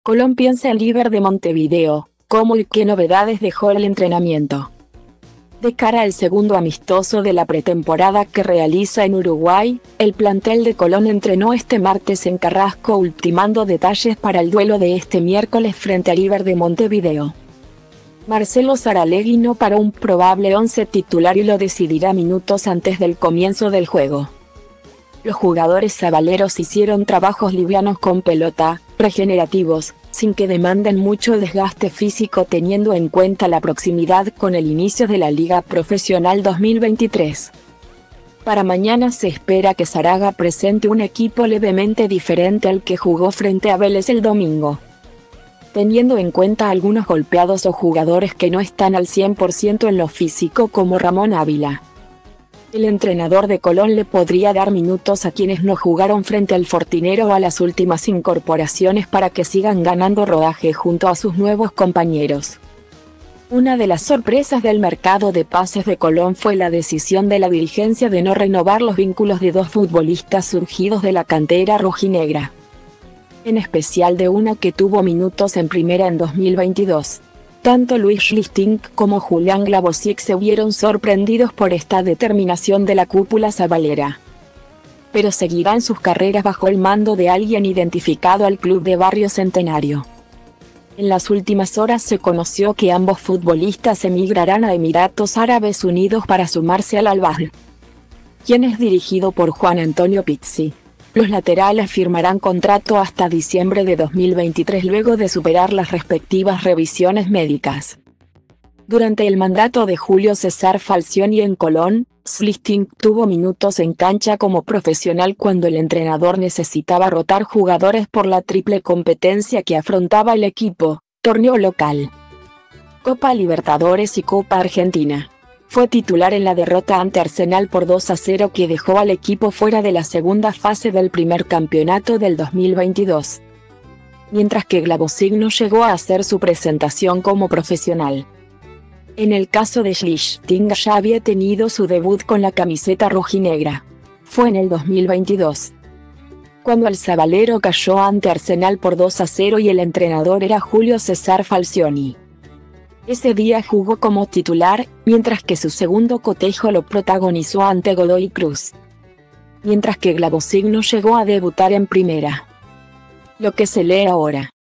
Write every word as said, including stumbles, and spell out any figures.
Colón piensa en River de Montevideo, ¿cómo y qué novedades dejó el entrenamiento? De cara al segundo amistoso de la pretemporada que realiza en Uruguay, el plantel de Colón entrenó este martes en Carrasco ultimando detalles para el duelo de este miércoles frente a River de Montevideo. Marcelo Saralegui no paró un probable once titular y lo decidirá minutos antes del comienzo del juego. Los jugadores sabaleros hicieron trabajos livianos con pelota, regenerativos, sin que demanden mucho desgaste físico teniendo en cuenta la proximidad con el inicio de la Liga Profesional dos mil veintitrés. Para mañana se espera que Zaraga presente un equipo levemente diferente al que jugó frente a Vélez el domingo. Teniendo en cuenta algunos golpeados o jugadores que no están al cien por ciento en lo físico como Ramón Ávila. El entrenador de Colón le podría dar minutos a quienes no jugaron frente al Fortinero o a las últimas incorporaciones para que sigan ganando rodaje junto a sus nuevos compañeros. Una de las sorpresas del mercado de pases de Colón fue la decisión de la dirigencia de no renovar los vínculos de dos futbolistas surgidos de la cantera rojinegra. En especial de una que tuvo minutos en primera en dos mil veintidós. Tanto Luis Schlichting como Julián Glabosic se vieron sorprendidos por esta determinación de la cúpula sabalera. Pero seguirán sus carreras bajo el mando de alguien identificado al club de Barrio Centenario. En las últimas horas se conoció que ambos futbolistas emigrarán a Emiratos Árabes Unidos para sumarse al Al-Bahr, quien es dirigido por Juan Antonio Pizzi. Los laterales firmarán contrato hasta diciembre de dos mil veintitrés luego de superar las respectivas revisiones médicas. Durante el mandato de Julio César Falcioni en Colón, Schlichting tuvo minutos en cancha como profesional cuando el entrenador necesitaba rotar jugadores por la triple competencia que afrontaba el equipo, torneo local, Copa Libertadores y Copa Argentina. Fue titular en la derrota ante Arsenal por dos a cero que dejó al equipo fuera de la segunda fase del primer campeonato del dos mil veintidós. Mientras que Glabosic no llegó a hacer su presentación como profesional. En el caso de Schlichting ya había tenido su debut con la camiseta rojinegra. Fue en el dos mil veintidós. Cuando el sabalero cayó ante Arsenal por dos a cero y el entrenador era Julio César Falcioni. Ese día jugó como titular, mientras que su segundo cotejo lo protagonizó ante Godoy Cruz. Mientras que Glabosic no llegó a debutar en primera. Lo que se lee ahora.